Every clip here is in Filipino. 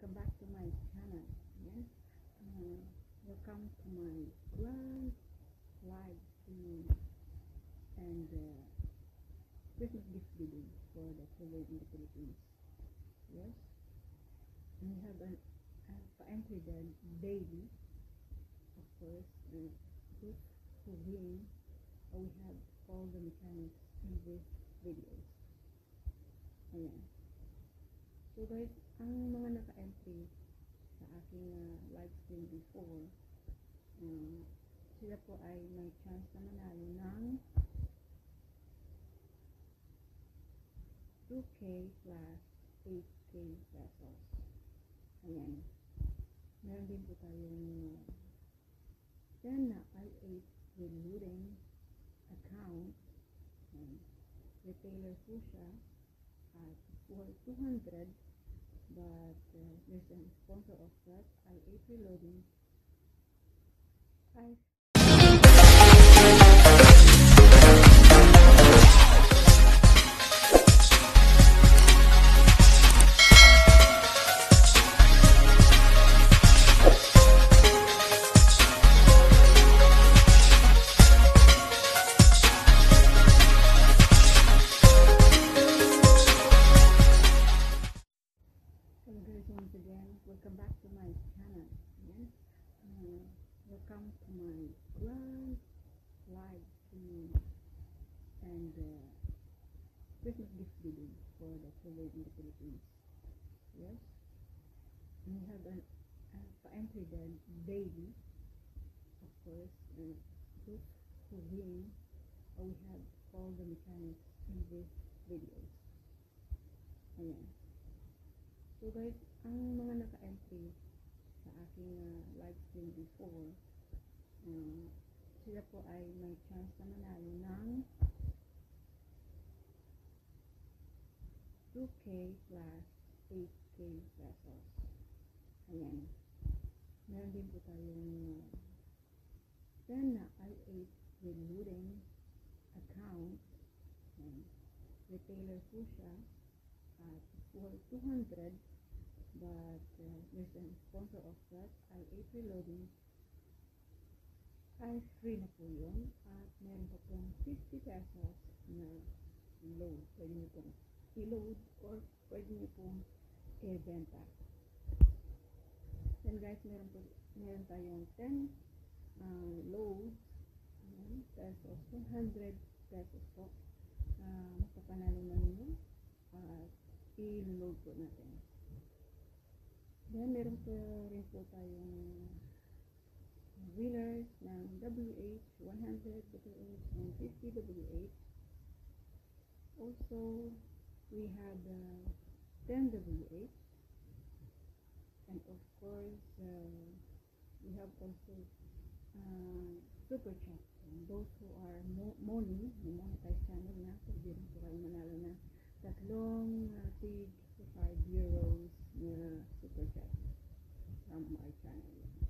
welcome back to my channel. Yes, welcome to my grand live stream and Christmas gift giving for the children in the Philippines. Yes, and we have an entry there daily, of course. Those who win, we have all the mechanics in this videos. Ayan. So guys, ang mga naka-entry sa aking live stream before, sila po ay may chance na manalo ng 2K plus 8K pesos. Ayan. Meron din po tayong 10 na i8 reloading account. Retailer po siya at for 200, but there's a sponsor of that, i8 reloading. Once again, welcome back to my channel. Yes, welcome to my grand live stream and Christmas gift giving for the children in the Philippines. Yes, and we have an entry there daily, of course. Those who win, we have all the mechanics in this videos. Ayan. So guys, ang mga naka-entry sa aking live stream before, sila po ay may chance na manalo ng 2K plus 8K pesos. Ayan. Meron din po tayong 10 na i8 reloading account. Retailer po siya at for 200, but there's a sponsor of that, i8 reloading ay free na po yun, at meron pa pong 50 pesos na load. Pwede nyo pong i-load or pwede nyo pong i-benta. Then guys, meron tayong 10 loads, pesos, 100 pesos po, mapapanalo na ninyo at i-load po natin. Then meron pa rin po tayong winners ng WH, 100 WH and 50 WH. Also, we have 10 WH, and of course we have also super chat. Those who are monetized channel na, pwede rin po kayo manalo na tatlong tig 5 euros na super chat from my channel.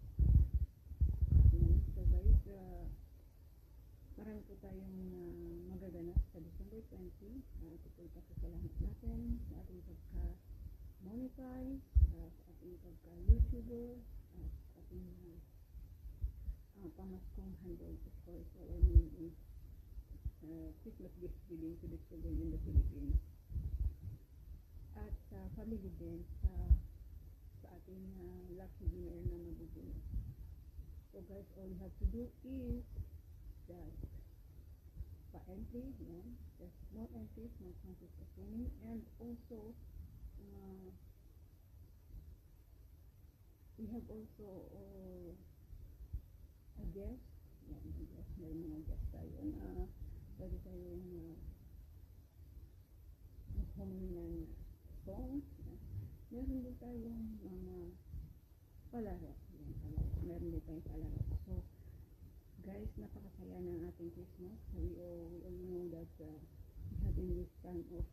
So guys, marami po tayong magaganap sa December 20. Ito po ipasasalamat natin sa ating pagka-monetize, sa ating pagka-YouTuber, at sa ating pamaskong handle. Of course, our name is Christmas gift giving to the children in the Philippines. At sa family din, sa ating lucky winner na mabubunot. So guys, all you have to do is just pa-entry, just more entries, more chances of winning, and also we have also a guest. May mga guest tayo na pwede tayong humingi ng songs. Meron din tayong mga palaro. Meron din tayong palaro. So guys, napakasaya ng ating Christmas. We all know that we have in this time of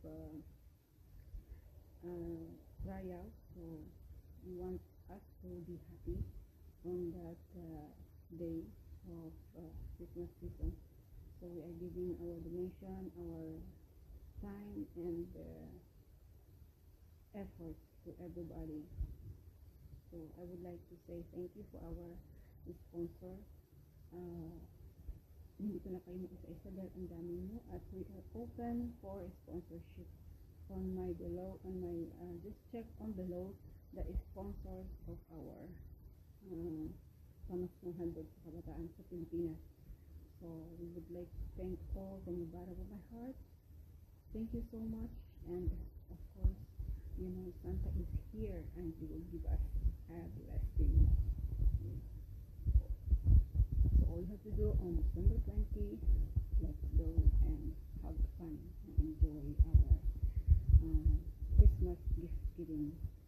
trial. So we want us to be happy on that day of Christmas season. So we are giving our donation, our time and effort to everybody So I would like to say thank you for our sponsor. Hindi ko na kayo mag-isa-isa dahil ang dami nyo, at we are open for sponsorship on my below, on my just check on below the sponsors of our pamaskong handog sa kabataan sa Pilipinas. So we would like to thank all from the bottom of my heart. Thank you so much, and of course, you know, Santa is here and he will give us a blessing. So all you have to do on December 20, let's go and have fun and enjoy our Christmas gift giving.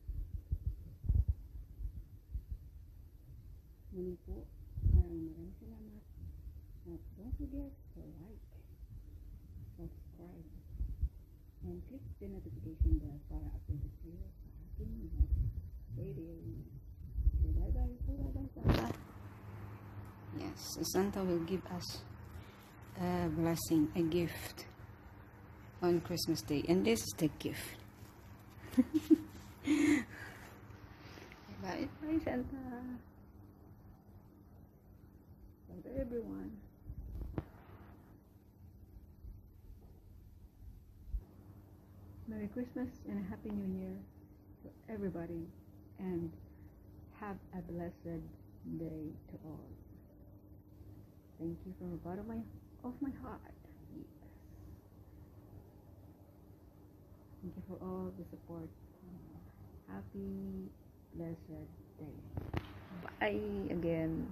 Muli po, maraming salamat. At don't forget to like, subscribe, and click the notification bell para update kayo sa aking next video. Bye-bye. Bye-bye, Santa. Yes, Santa will give us a blessing, a gift on Christmas Day. And this is the gift. Bye-bye, Santa. Bye to everyone. Merry Christmas and a Happy New Year to everybody, and have a blessed day to all. Thank you from the bottom of my heart. Yes. Thank you for all the support. Happy, blessed day. Bye again.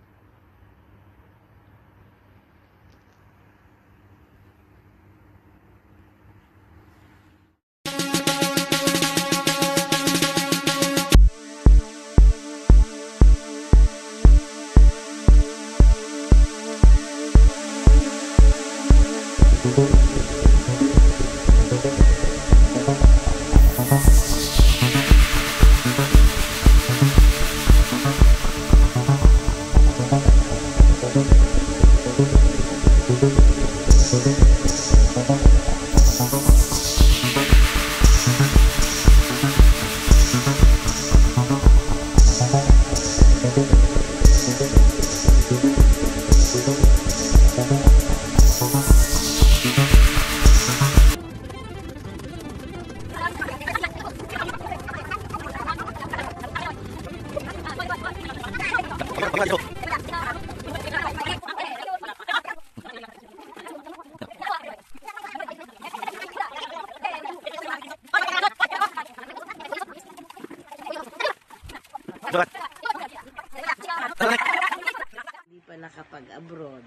Hindi pa nakapag-abroad.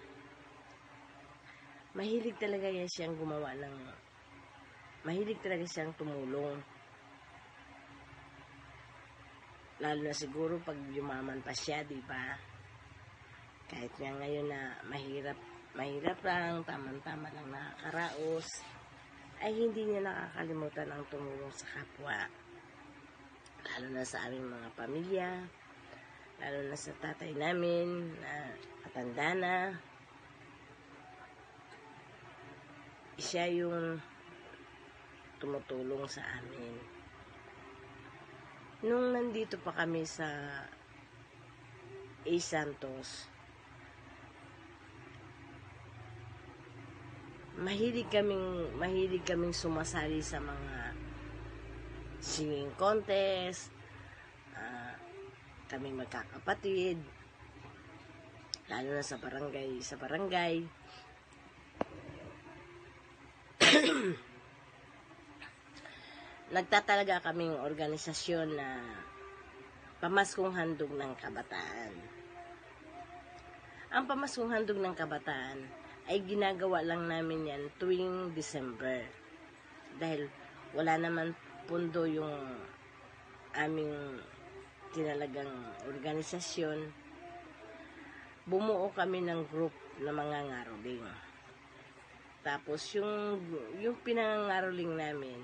Mahilig talaga yan siyang gumawa ng, mahilig talaga siyang tumulong. Lalo na siguro pag yumaman pa siya, di ba? Kahit nga ngayon na mahirap lang, tamang-tama lang nakakaraos, ay hindi niya nakakalimutan ang tumulong sa kapwa. Lalo na sa aming mga pamilya, lalo na sa tatay namin na matanda na. Siya yung tumutulong sa amin. Nung nandito pa kami sa A. Santos, mahilig kaming sumasali sa mga singing contest, kaming magkakapatid, lalo na sa barangay. Nagtatalaga kaming organisasyon na Pamaskong Handog ng Kabataan. Ang Pamaskong Handog ng Kabataan ay ginagawa lang namin yan tuwing December. Dahil wala naman pundo yung aming tinalagang organisasyon, bumuo kami ng group na mga ngaroling. Tapos yung pinangangaroling namin,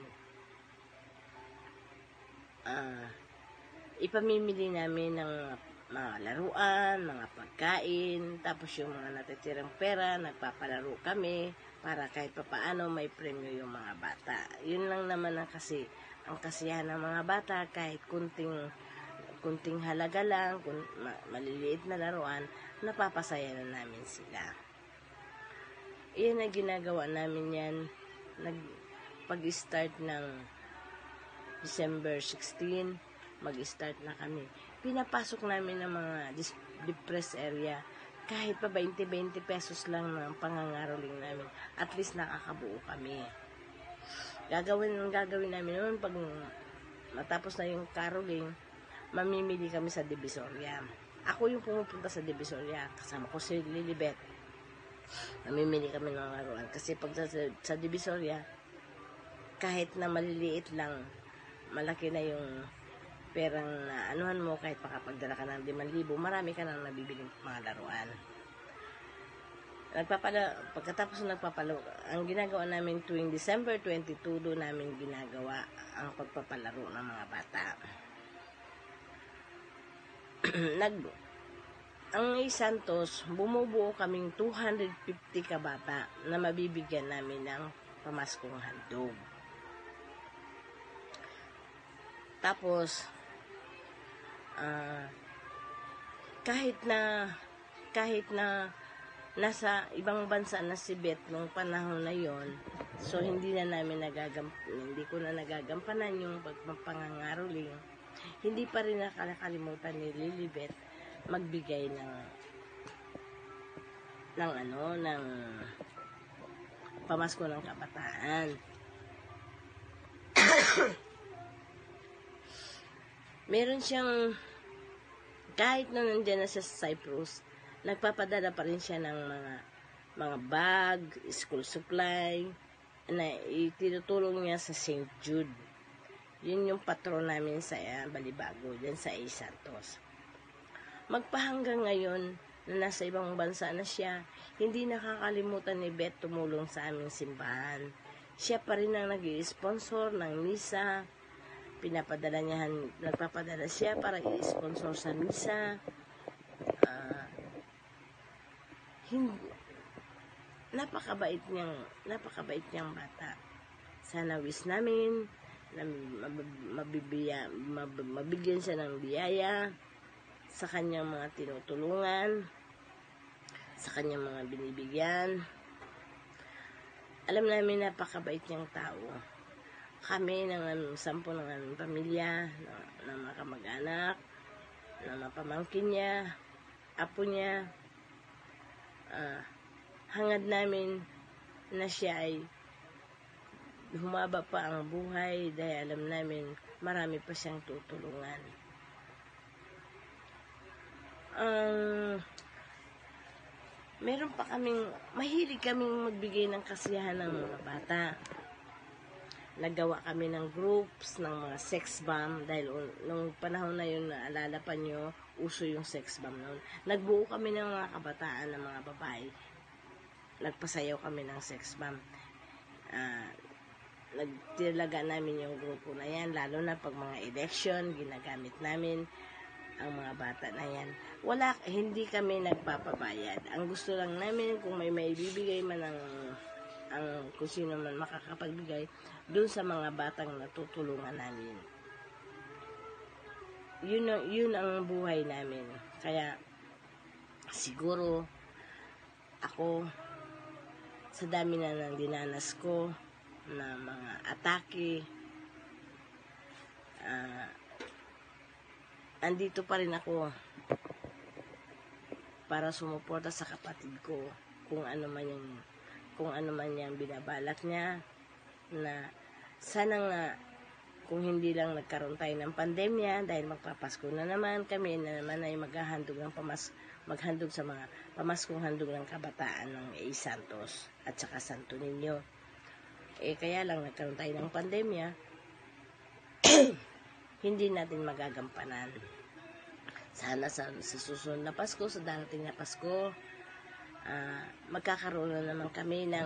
ipamimili namin ng mga laruan, mga pagkain, tapos yung mga natitirang pera, nagpapalaro kami para kahit papaano may premyo yung mga bata. Yun lang naman ang kasiyahan ng mga bata, kahit kunting halaga lang, maliliit na laruan, napapasaya na namin sila. Iyan na ginagawa namin yan, pag-start ng December 16, mag-start na kami. Pinapasok namin ng mga depressed area, kahit pa 20-20 pesos lang ng pangangaroling namin, at least nakakabuo kami. Gagawin namin noon, pag matapos na yung caroling, mamimili kami sa Divisoria. Ako yung pumupunta sa Divisoria, kasama ko si Lilibet. Mamimili kami ng laruan. Kasi pag sa Divisoria, kahit na maliliit lang, malaki na yung perang na anuhan mo, kahit makapagdala ka ng 5,000, marami ka nang nabibiling mga laruan. Pagkatapos nagpapalaro, ang ginagawa namin tuwing December 22, doon namin ginagawa ang pagpapalaro ng mga bata. Ang Santos, bumubuo kaming 250 kabata na mabibigyan namin ng pamaskong handog. Tapos, kahit na nasa ibang bansa na si Beth nung panahon na yon, so hindi ko na nagagampanan yung pagpapangangaroling, hindi pa rin nakakalimutan ni Lilibet magbigay ng pamasko ng kabataan. Meron siyang, kahit na nandiyan na siya sa Cyprus, nagpapadala pa rin siya ng mga bag, school supply, na itinutulong niya sa St. Jude. Yun yung patron namin sa Balibago, dyan sa Santos. Magpahanggang ngayon, na nasa ibang bansa na siya, hindi nakakalimutan ni Beth tumulong sa aming simbahan. Siya pa rin ang nag-i-sponsor ng misa. Nagpapadala siya para i-sponsor sa misa. Napakabait niyang bata. Sana wish namin na mabigyan siya ng biyaya sa kanyang mga tinutulungan, sa kanyang mga binibigyan. Alam namin napakabait niyang tao. Kami ng 10 ng aming pamilya, ng mga kamag-anak, ng mga pamangkin niya, apo niya, hangad namin na siya ay humaba pa ang buhay dahil alam namin marami pa siyang tutulungan. Meron pa mahilig kaming magbigay ng kasiyahan ng mga bata. Naggawa kami ng groups ng mga sex bomb dahil nung panahon na yun, naalala pa nyo, uso yung sex bomb noon. Nagbuo kami ng mga kabataan ng mga babae. Nagpasayaw kami ng sex bomb. Nagtilaga namin yung grupo na yan, lalo na pag mga election, ginagamit namin ang mga bata na yan. Hindi kami nagpapabayad. Ang gusto lang namin, kung may maibibigay man kung sino man makakapagbigay, dun sa mga batang natutulungan namin. Yun ang buhay namin. Kaya, siguro, ako, sa dami na ng dinanas ko, na mga atake, andito pa rin ako para sumuporta sa kapatid ko kung ano man yung binabalak niya, na sana nga kung hindi lang nagkaroon tayo ng pandemya dahil magpapasko na naman kami na naman ay maghandog sa mga pamaskong handog ng kabataan ng Santos at saka Santo Niño. Kaya lang nagkaroon tayo ng pandemya, hindi natin magagampanan. Sana sa susunod na Pasko, sa darating na Pasko, magkakaroon na naman kami ng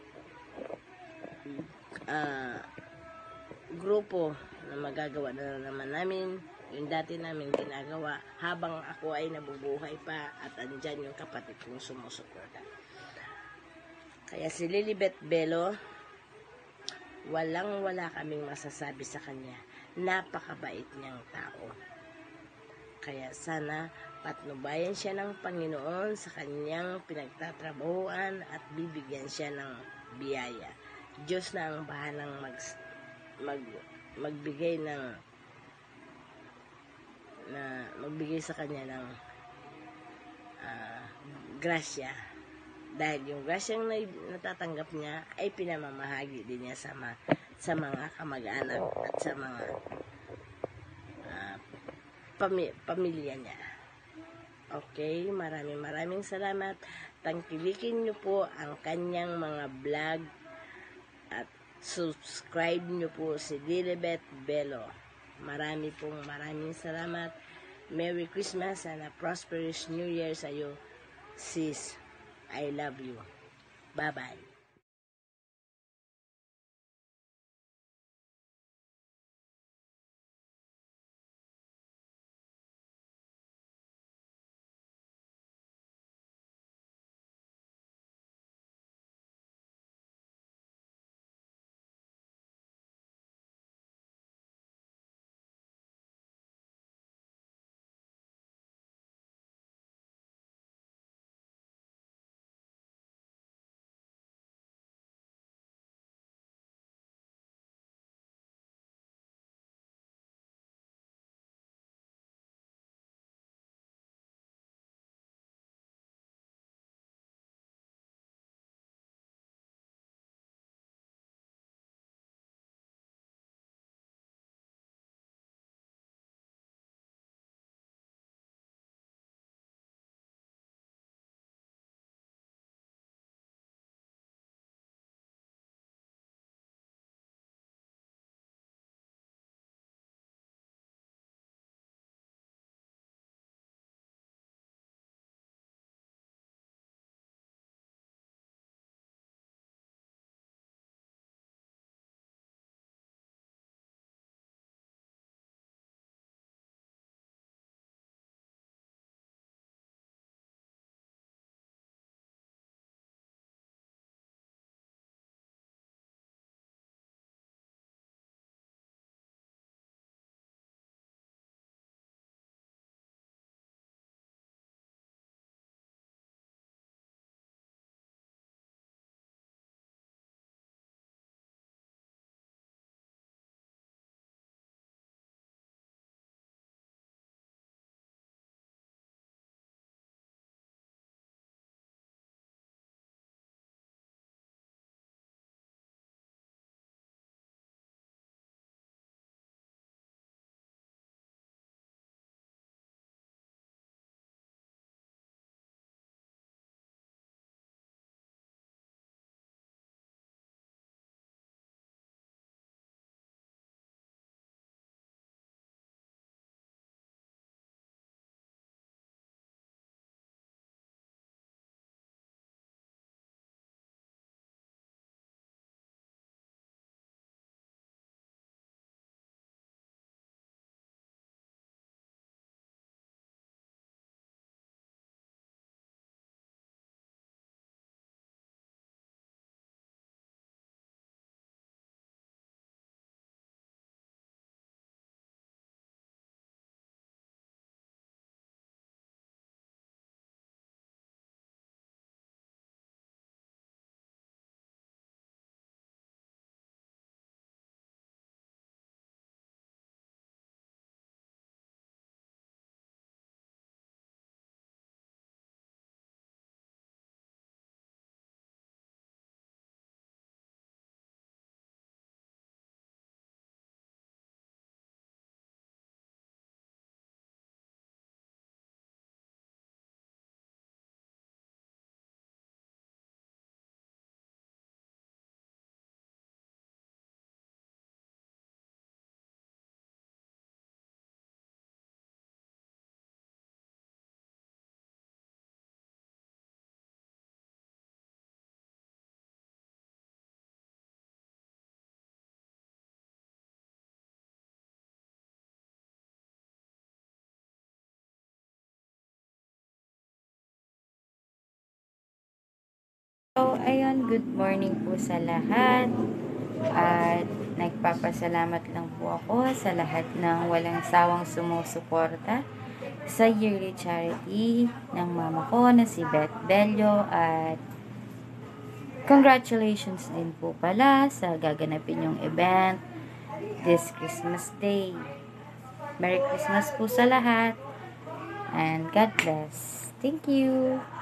grupo na magagawa na naman namin yung dati namin ginagawa habang ako ay nabubuhay pa at andyan yung kapatid kong sumusuporta. Kaya si Lilibet Bello, walang-wala kaming masasabi sa kanya. Napakabait niyang tao. Kaya sana patnubayan siya ng Panginoon sa kanyang pinagtatrabahuan at bibigyan siya ng biyaya. Diyos na ang bahalang magbigay magbigay sa kanya ng grasya. Dahil yung grasyang natatanggap niya ay pinamamahagi din niya sa mga kamag-anak at sa mga pamilya niya. Okay, maraming salamat. Tangkilikin niyo po ang kanyang mga vlog at subscribe niyo po si Lilibet Bello. Maraming salamat. Merry Christmas and a prosperous New Year sa iyo, sis. I love you. Bye-bye. So, ayun, good morning po sa lahat. At nagpapasalamat lang po ako sa lahat ng walang sawang sumusuporta sa yearly charity ng mama ko na si Beth Bello. At congratulations din po pala sa gaganapin yung event this Christmas Day. Merry Christmas po sa lahat and God bless. Thank you.